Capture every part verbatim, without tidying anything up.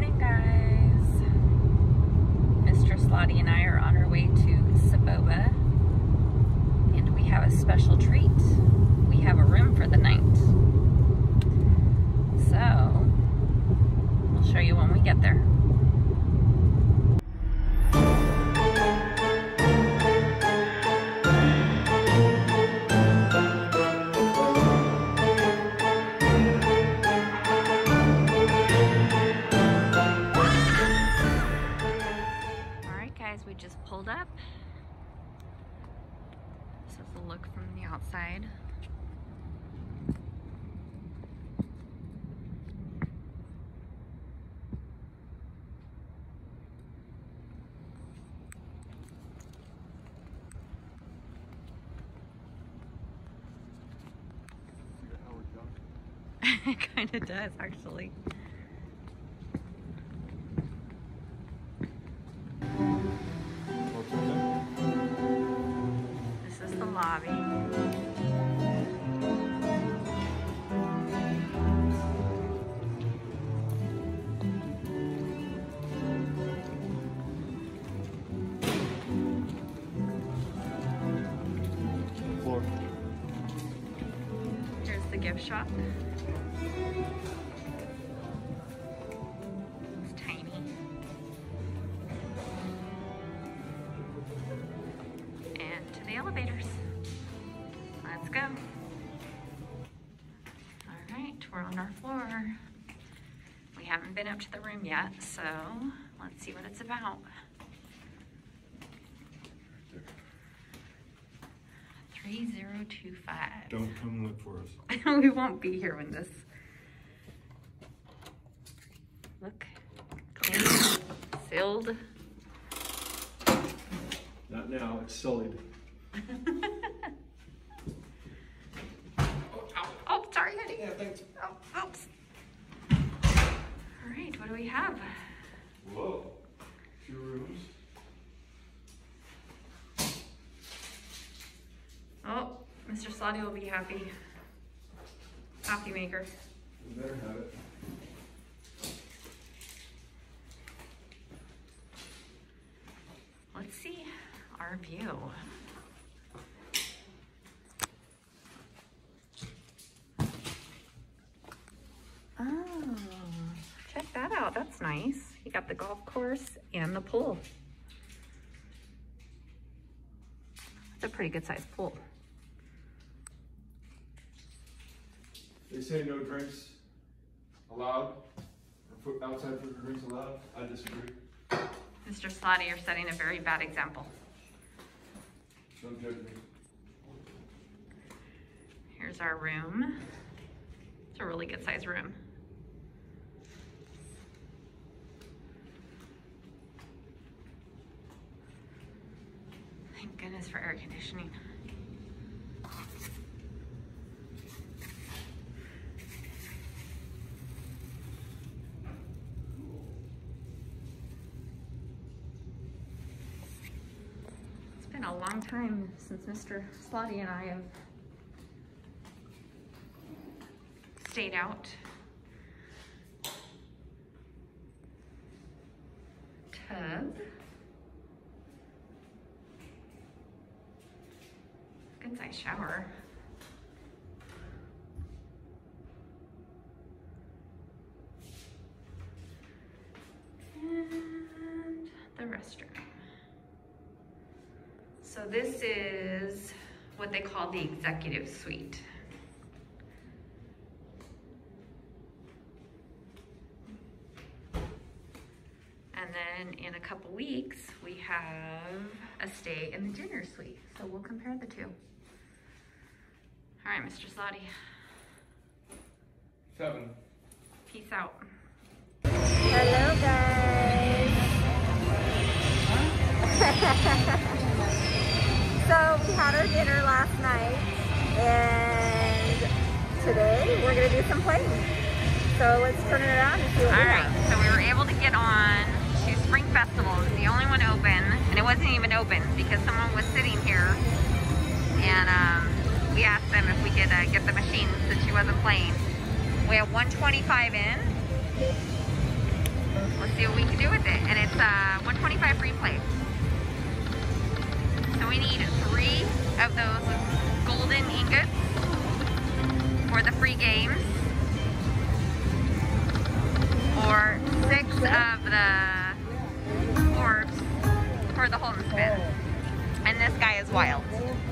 morning, guys. Mister Slotty and I are on our way to Saboba, and we have a special treat. We have a room for the night. So, we'll show you when we get there. We just pulled up. This is the look from the outside. It kind of does, actually. This is the lobby. Floor. Here's the gift shop. It's tiny. And to the elevators. Let's go. All right, we're on our floor. We haven't been up to the room yet, so let's see what it's about. three zero two five. Don't come look for us. We won't be here when this. Look, clean, sealed. Not now, it's sullied. oh, ow. Oh, sorry, honey. Yeah, thanks. Oh, oops. All right, what do we have? Whoa, two rooms. Oh, Mister Slotty will be happy. Coffee maker. You better have it. Let's see our view. Oh, check that out. That's nice. You got the golf course and the pool. It's a pretty good sized pool. They say no drinks allowed, or food, outside food or drinks allowed. I disagree. Mister Slotty, you're setting a very bad example. Don't judge me. Here's our room. It's a really good sized room. Thank goodness for air conditioning. It's been a long time since Mister Slotty and I have stayed out. Tub. Good size shower. And the restroom. So this is what they call the executive suite. And then in a couple weeks, we have a stay in the dinner suite. So we'll compare the two. All right, Mister Slotty. Seven. Peace out. Hello, guys. So we had our dinner last night, and today we're gonna do some playing. So let's turn it around and see what All we right, have. so we were able to get on to Spring Festival. It was the only one open, and it wasn't even open because someone was sitting here, and um, we asked them if we could uh, get the machine since she wasn't playing. We have one twenty-five in. let's see what we can do with it. And it's uh, one twenty-five free play. So we need three of those golden ingots for the free games, or six of the orbs for the hold and spin. And this guy is wild.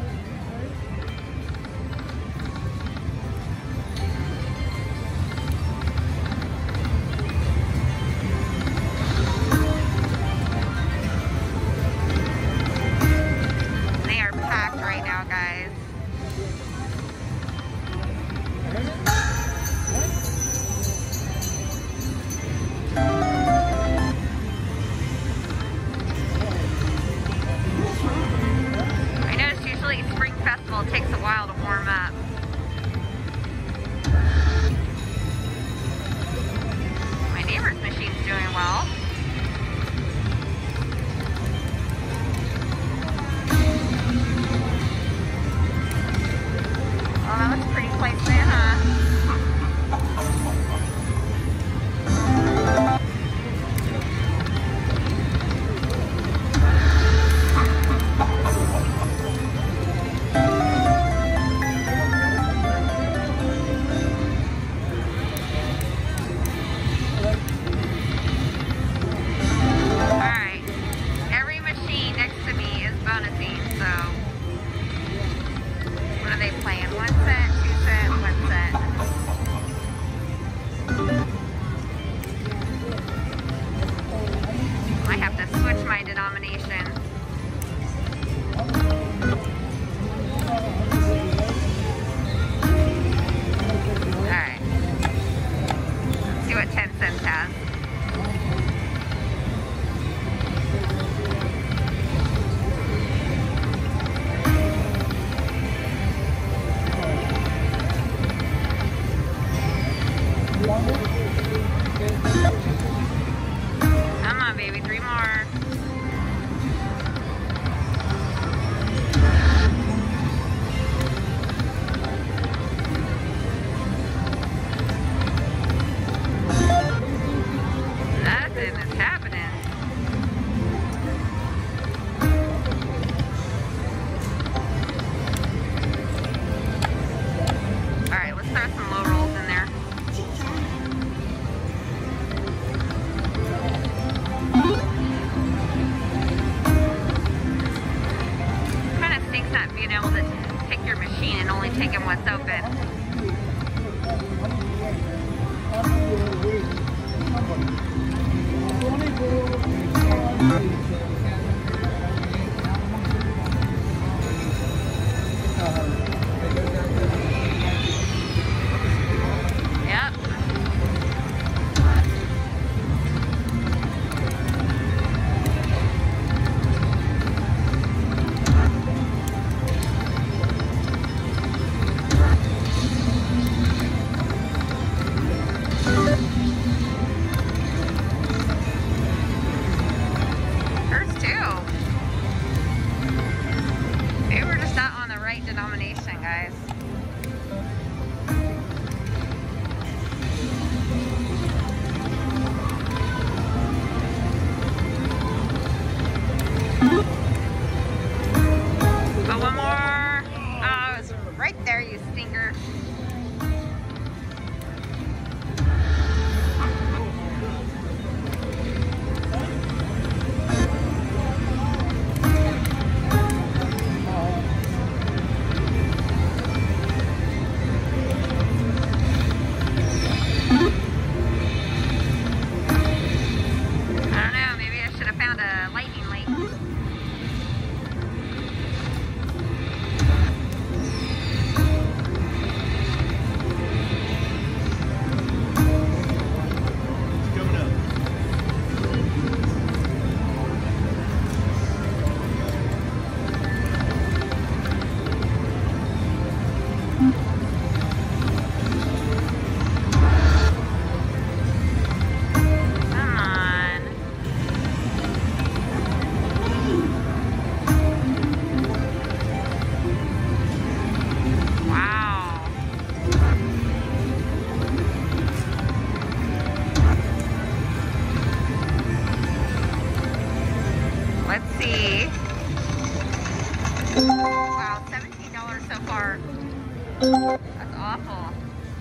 They are packed right now, guys. Spring Festival takes a while to warm up. My neighbor's machine's doing well. Oh, that looks pretty placement, huh? Come on, baby, three more. Nothing is happening. All right, let's throw some low rolls in there. Not being able to pick your machine and only taking what's open. Yep. Denomination, guys. But one more. Oh, it was right there, you stinker. see. Wow, seventeen dollars so far. That's awful.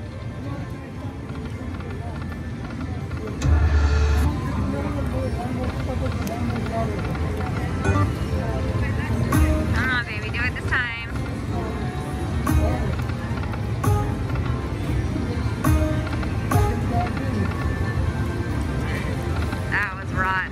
Come on, baby, do it this time. That was rotten.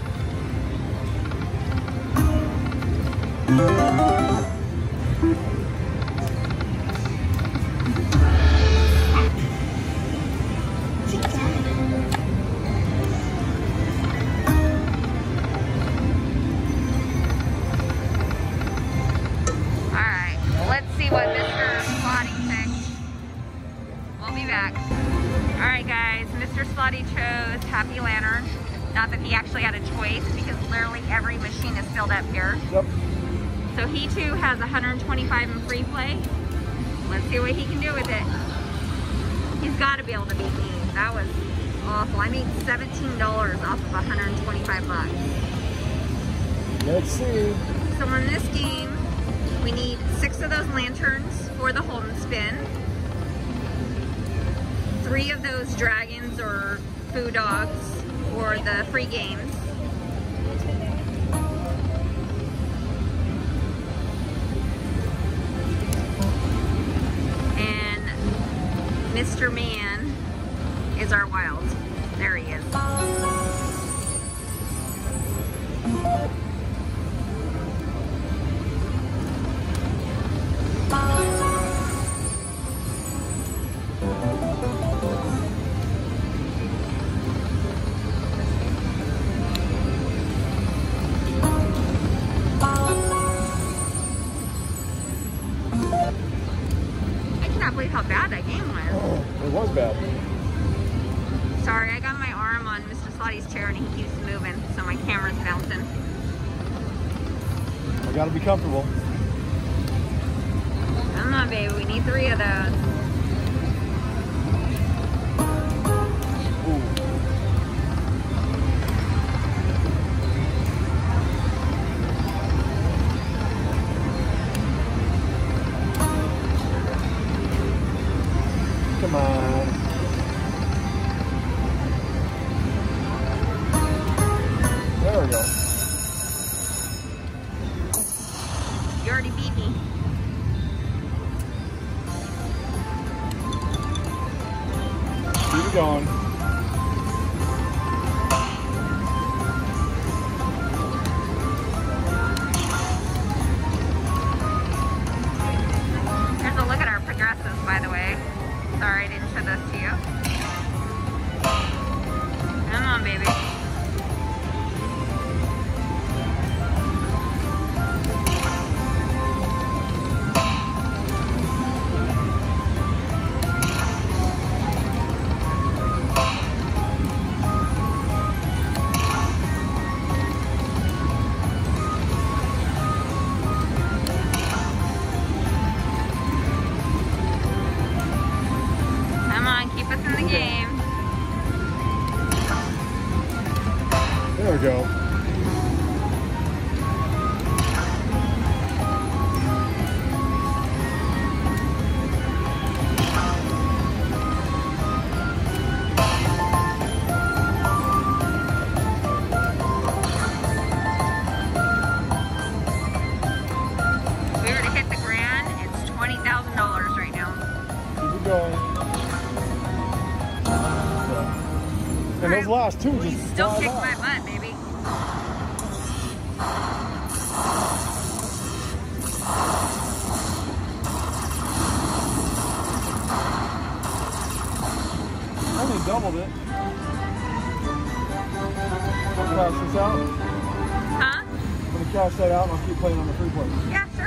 Alright, let's see what Mister Slotty picked. We'll be back. Alright guys, Mister Slotty chose Happy Lantern. Not that he actually had a choice, because literally every machine is filled up here. Yep. So he too has one hundred twenty-five in free play. Let's see what he can do with it. He's got to be able to beat me. That was awful. I made seventeen dollars off of one hundred twenty-five bucks. Let's see. So in this game, we need six of those lanterns for the hold and spin. Three of those dragons or foo dogs for the free games. And Mister Man is our wild. There he is. How bad that game was. Oh, it was bad. Sorry, I got my arm on Mister Slotty's chair and he keeps moving, so my camera's bouncing. I gotta be comfortable. Come on, baby, we need three of those. Come on. There we go. You already beat me. Keep it going. Here's a look at our progressives, by the way. Sorry, I didn't show those to you. Come on, baby. There we go. If we were to hit the grand, it's twenty thousand dollars right now. Keep it going. And those last two You just still fly kick by. my butt, baby. Only doubled it. I'll cash this out. Huh? I'm gonna cash that out and I'll keep playing on the free play. Yeah, sure.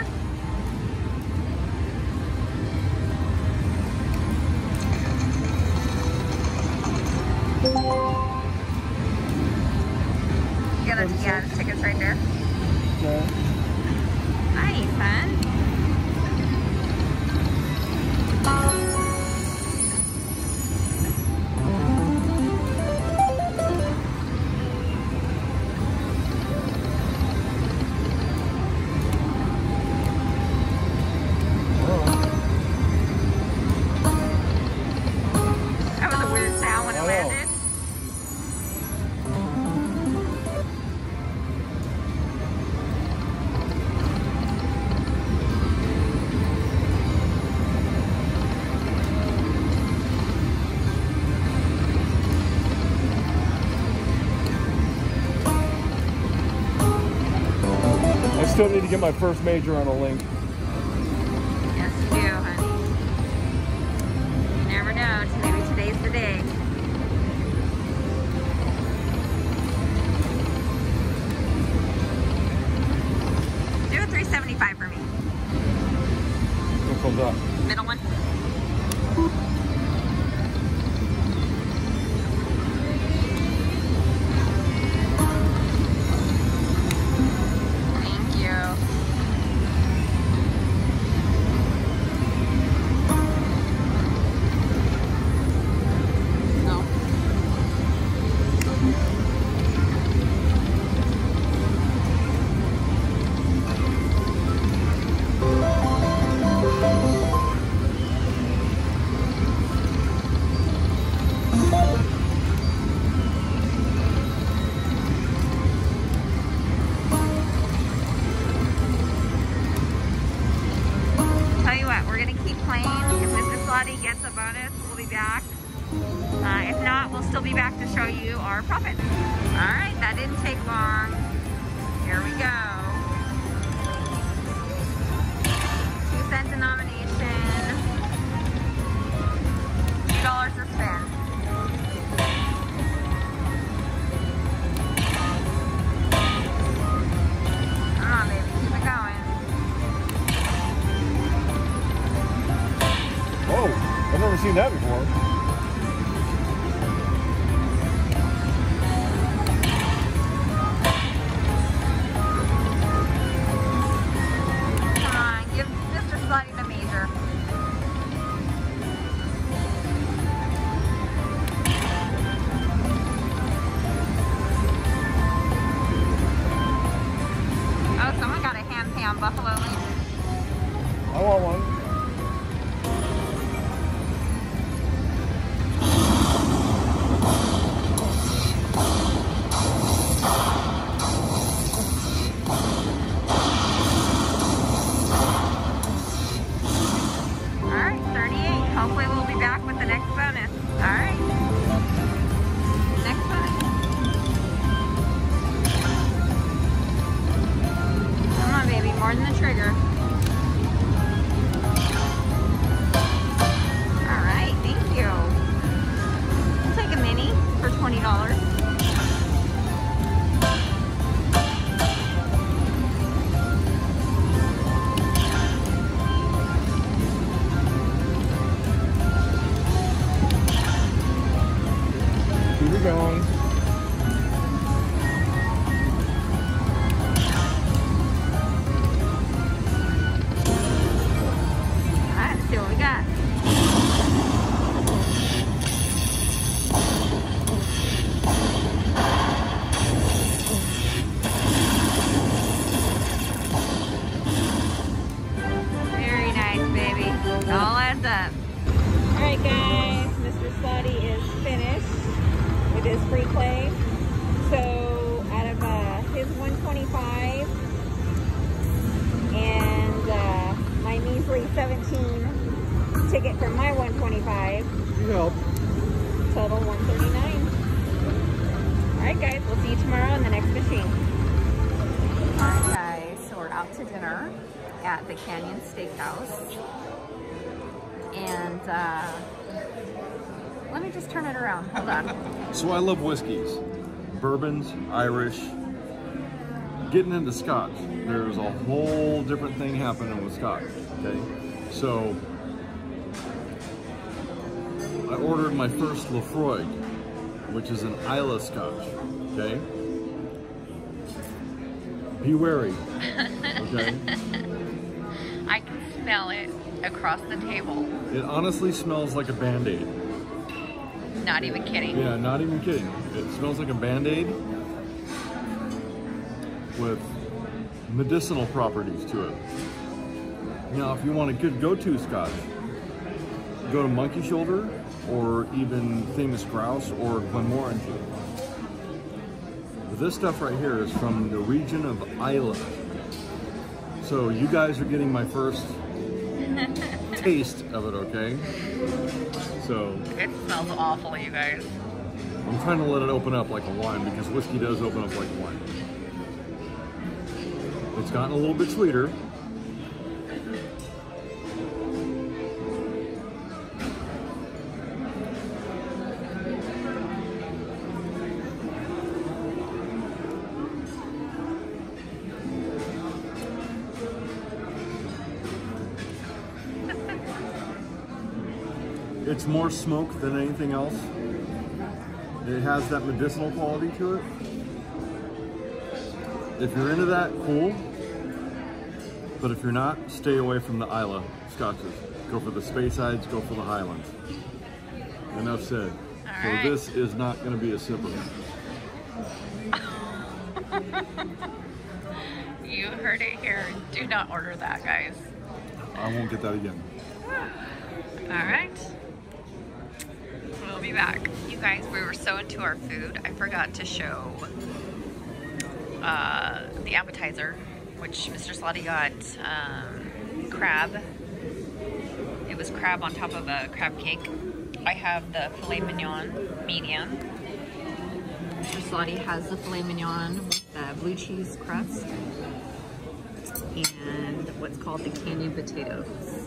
Yeah, that's, yeah, the ticket's right there. Okay. Nice, hun. still need to get my first major on a link. Yes, you do, honey. You never know. Maybe today's the day. Do a three seventy-five for me. What comes up? Middle one. Slotty gets a bonus, we'll be back. Uh, if not, we'll still be back to show you our profit. All right, that didn't take long. Here we go. Two cent denomination. Two dollars a spin. Come on, baby, keep it going. Whoa, I've never seen that before. Come on, give Mister Slotty the major. Oh, someone got a ham ham buffalo link. I want one. Hopefully we'll be back with the next bonus. All right. Next bonus. Come on, baby. More than the trigger. All right. Thank you. We'll take a mini for twenty dollars. Going. Alright, let's see what we got. Very nice, baby. It all adds up. Alright guys, Mister Slotty is finished with his free play. So out of uh, his one twenty-five and uh, my measly seventeen ticket from my one twenty-five, You help. total one thirty-nine. Alright guys, we'll see you tomorrow on the next machine. Alright guys, so we're out to dinner at the Canyon Steakhouse. And uh, let me just turn it around. Hold on. So I love whiskeys, bourbons, Irish. Getting into Scotch, there's a whole different thing happening with Scotch. Okay, so I ordered my first Lefroy, which is an Islay Scotch. Okay, be wary. Okay, I can smell it across the table. it honestly smells like a Band-Aid. Not even kidding. Yeah, not even kidding. It smells like a Band-Aid with medicinal properties to it. Now, if you want a good go-to Scotch, go to Monkey Shoulder or even Famous Grouse or Glenmorangie. But this stuff right here is from the region of Islay. So you guys are getting my first taste of it, okay? So it smells awful, you guys. I'm trying to let it open up like a wine because whiskey does open up like a wine. It's gotten a little bit sweeter. It's more smoke than anything else. It has that medicinal quality to it. If you're into that, cool. But if you're not, stay away from the Isla scotches. Go for the Speysides, go for the Highlands. Enough said. All so right. This is not going to be a sipper. You heard it here. Do not order that, guys. I won't get that again. All right. We'll be back. You guys, we were so into our food, I forgot to show uh, the appetizer, which Mister Slotty got um, crab. It was crab on top of a crab cake. I have the filet mignon medium. Mister Slotty has the filet mignon with the blue cheese crust and what's called the candied potatoes.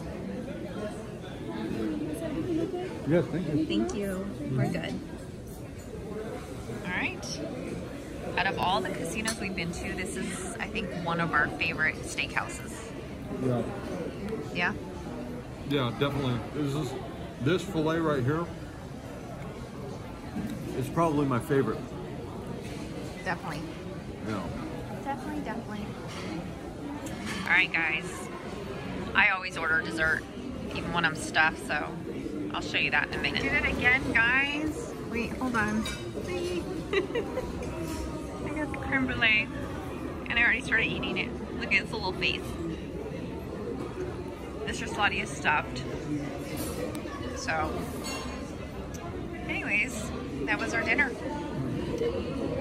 Yes, thank you. Thank you. We're good. All right. Out of all the casinos we've been to, this is, I think, one of our favorite steakhouses. Yeah. Yeah? Yeah, definitely. This is this filet right here is probably my favorite. Definitely. Yeah. Definitely, definitely. All right, guys. I always order dessert, even when I'm stuffed, so I'll show you that in a minute. Did it again, guys. Wait, hold on. See? I got the creme brulee, and I already started eating it. Look at its little face. Mister Slotty is stuffed. So, anyways, that was our dinner.